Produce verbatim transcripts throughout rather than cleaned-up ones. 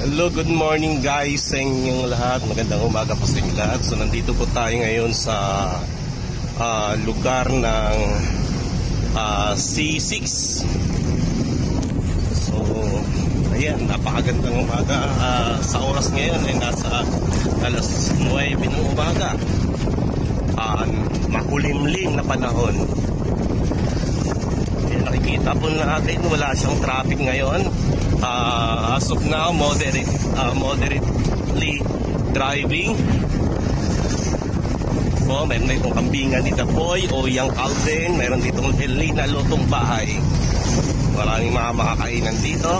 Hello, good morning guys sa inyong lahat. Magandang umaga po sa inyong lahat. So nandito po tayo ngayon sa uh, lugar ng uh, C six. So ayan, napakagandang umaga. uh, Sa oras ngayon ay nasa alas nuwebe ng umaga. uh, Makulimlim na panahon. Ayan, nakikita po natin wala siyang traffic ngayon. Uh, as of now, moderate, uh, moderately driving. So, meron na itong kambingan ni Dapoy o Yang Alden. Meron ditong Helena Lotong Bahay. Maraming mga makakainan dito.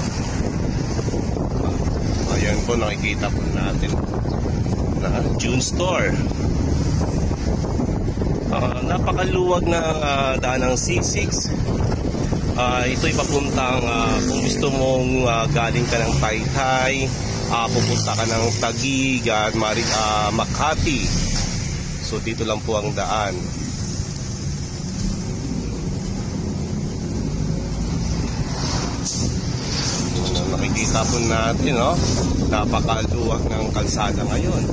Ayan po, nakikita po natin na June Store. uh, Napakaluwag na uh, daan ng C six. Uh, ito'y papuntang uh, kung gusto mong uh, galing ka ng Taytay, uh, pupunta ka ng Taguig at uh, Makati. So dito lang po ang daan. Nakikita po natin, no? Napakaluwag ng kalsada ngayon.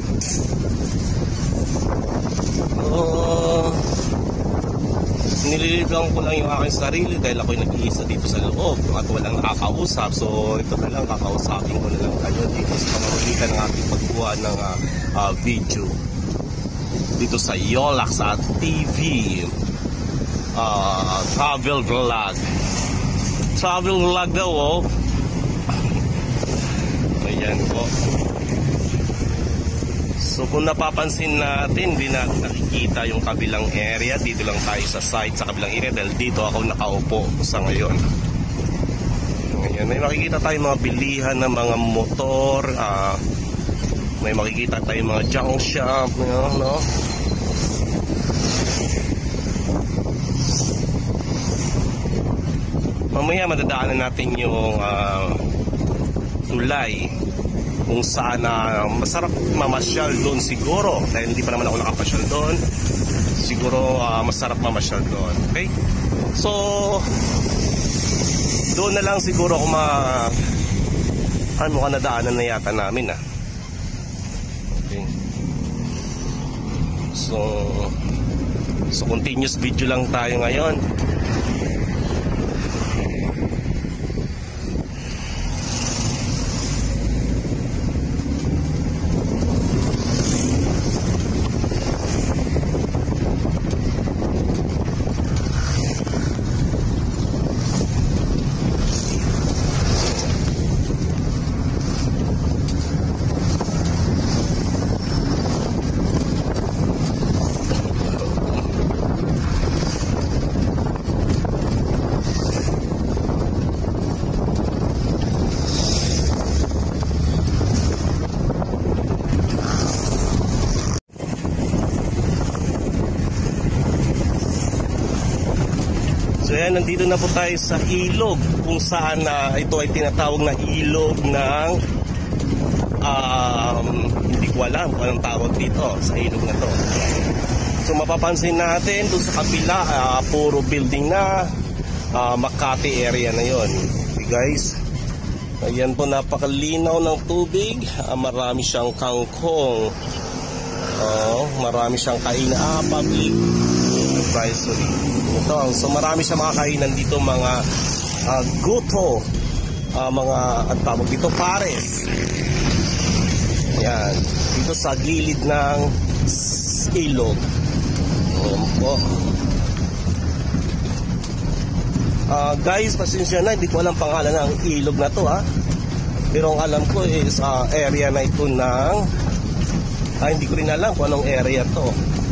Oh, nililigaw ko lang yung aking sarili dahil ako'y nag-iisa dito sa loob at walang nakakausap. So ito na lang, kakausapin ko na lang kayo dito sa pamamagitan ng ating pagkuha ng uh, uh, video dito sa Yolax at T V uh, travel vlog. Travel vlog daw, oh. Ayan po. So kung napapansin natin, hindi natin nakikita yung kabilang area. Dito lang tayo sa site sa kabilang area dahil dito ako nakaupo sa ngayon. Ngayon, may makikita tayo mga bilihan ng mga motor. uh, May makikita tayo mga junk shop, you know, no? Mamaya madadaanan natin yung uh, tulay kung saan uh, masarap mamasyal doon siguro dahil hindi pa naman ako nakapasyal doon. Siguro uh, masarap mamasyal doon. Okay, so doon na lang siguro kung ma ano, mukhang nadaanan na yata namin, ah. Okay, so so continuous video lang tayo ngayon. So yan, nandito na po tayo sa ilog kung saan uh, ito ay tinatawag na ilog ng um, hindi ko alam kung anong tawag dito sa ilog na to. So mapapansin natin doon sa kapila, uh, puro building na, uh, Makati area na yon. Okay guys, ayan po, napakalinaw ng tubig. uh, Marami siyang kangkong, uh, marami siyang kainan, ah, public advisory. Ito, so marami sa mga kainan dito, mga uh, guto, uh, mga at tawag dito pares. Yan, dito sa gilid ng ilog. Ayan po. Uh, guys, pasensya na, hindi ko alam pangalan ng ilog na to, ha. Pero ang alam ko is uh, area na ito ng ah, hindi ko rin alam kung anong area to.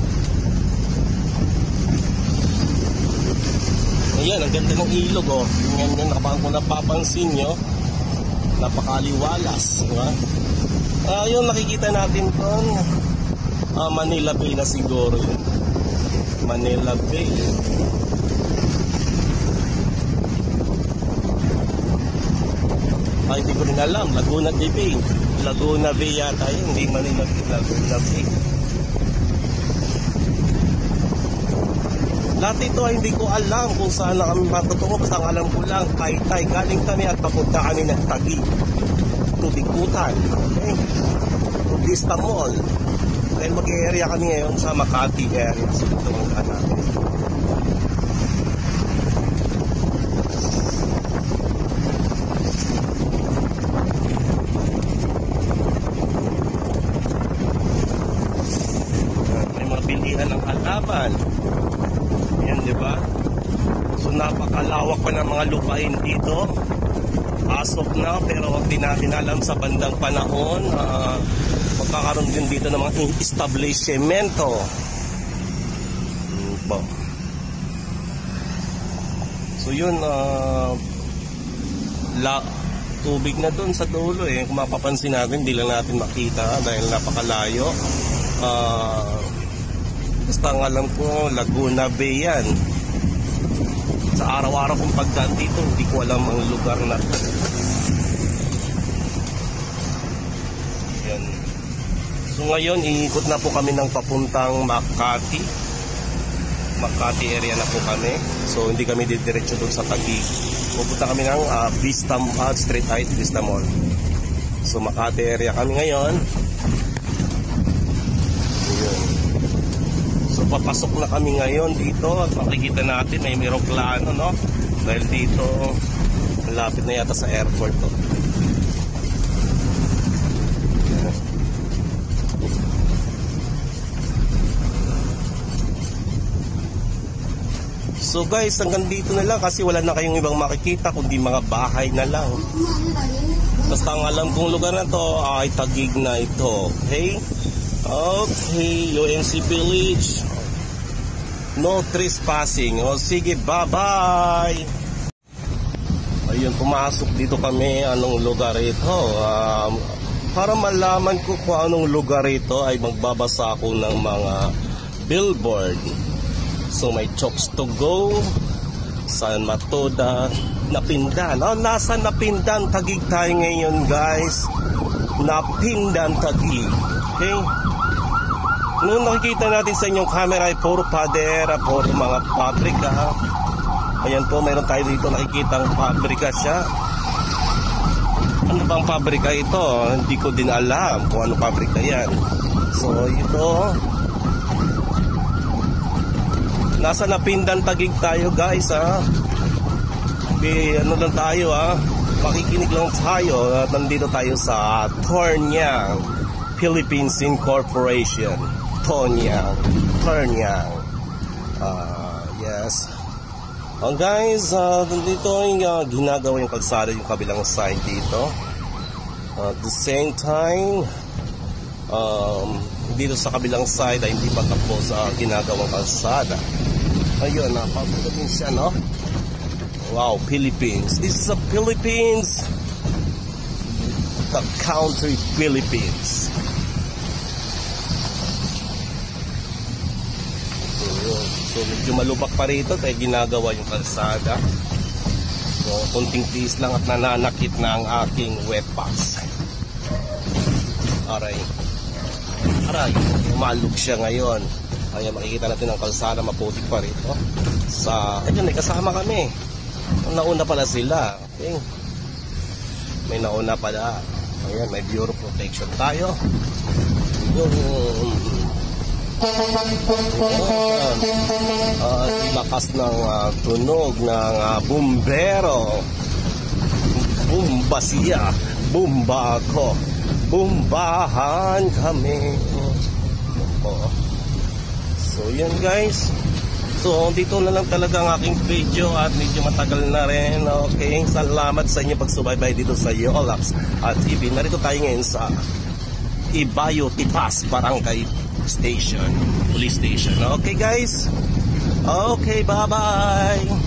Ayan, ang ganda ng ilog, oh. Yan yan, kung napapansin nyo, napakaliwalas, diba? Uh, yung nakikita natin doon, uh, Manila Bay na siguro yun. Manila Bay. Ay, hindi ko rin alam. Laguna Bay. Laguna Bay yata yun, hindi Manila Bay. Laguna Bay. Lahat ito ay hindi ko alam kung saan na kami matutungo. Basta ang alam ko lang, Taytay. Galing kami at papunta kami ng Taguig to Bikutan. Okay? Vista Mall. Dahil mag-area kami ngayon sa Makati area. So ito ang natin. May mga bilihan ng halaman. Yan, di ba? So napakalawak pa ng mga lupain dito. As of now, pero wag din natin alam sa bandang panahon, uh, magkakaroon din dito ng mga establishmento. Hmm, so yun, uh, la, tubig na doon sa dulo eh. Kung mapapansin natin, hindi lang natin makita dahil napakalayo. Uh, basta ang alam ko, Laguna Bay yan. Sa araw-araw kong pagdaan dito, hindi ko alam ang lugar na yan. So ngayon, iikot na po kami ng papuntang Makati. Makati area na po kami. So hindi kami didiretso doon sa Taguig. Pupunta kami ng uh, Vista uh, Street Height Vista Mall. So Makati area kami ngayon. Ayun. So papasok na kami ngayon dito at makikita natin may eroplano, no? Dahil dito malapit na yata sa airport to. So guys, hanggang dito na lang kasi wala na kayong ibang makikita kundi mga bahay na lang. Basta ang alam kong lugar na to ay Taguig na ito. Okay? Okay, U N C Village. No trespassing. O sige, bye-bye. Ayun, pumasok dito kami. Anong lugar ito? Um, para malaman ko kung anong lugar ito ay magbabasa ako ng mga billboard. So may Chokes to Go, San Matoda, Napindan. Oh, nasa Napindan, Taguig tayo ngayon guys. Napindan, Taguig. Okay? Noong nakikita natin sa inyong camera ay puro padera, puro mga pabrika. Ayan po, mayroon tayo dito nakikita ang pabrika siya. Ano bang pabrika ito? Hindi ko din alam kung ano pabrika yan. So ito, nasa Napindan, Taguig tayo guys ha. Okay, ano lang tayo ha, makikinig lang tayo. At nandito tayo sa Tornyang Philippines Incorporation. Tornyang Tornyang uh, yes. Oh guys, uh, dito yung uh, ginagawa yung kalsada yung kabilang side dito. Uh, at the same time, um, dito sa kabilang side ay hindi pa tapos uh, ginagawang kalsada. Ayun, napapunta din siya, no? Wow, Philippines. This is the Philippines. The country Philippines. So medyo malubak pa rito kaya ginagawa yung kalsada. So kunting tiis lang at nananakit na ang aking wet pass. Aray. Aray, umalog siya ngayon. Kaya makikita natin ang kalsada maputik pa rito. Sa, ayun, may kasama kami. Nauna pala sila. Okay. May nauna pala. Ayan, may Bureau Protection tayo. Yung uh, lakas ng uh, tunog ng uh, bumbero. Bumba siya, bumba ako, bumbahan kami. Oh. So yan guys. So dito na lang talaga ang aking video at medyo matagal na rin. Okay, salamat sa inyo pagsubaybay dito sa Yolaps at T V. Narito tayo ngayon sa Ibayo Tipas Barangay Station, Police Station. Okay guys. Okay, bye bye.